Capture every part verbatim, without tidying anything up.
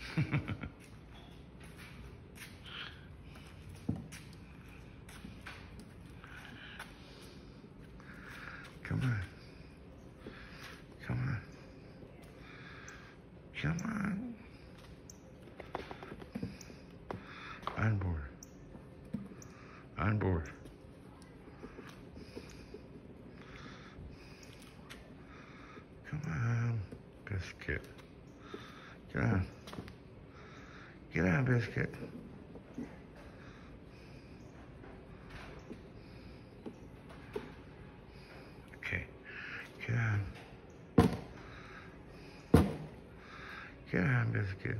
Come on. Come on. Come on. On board. On board. Come on, Biscuit. Get on. Get on, Biscuit. Okay. Get on. Get on, Biscuit.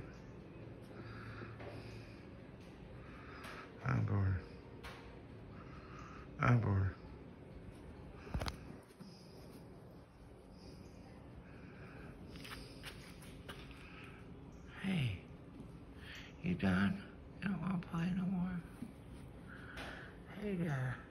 On board. On board. Hey, you done? You don't want to play no more? Hey there.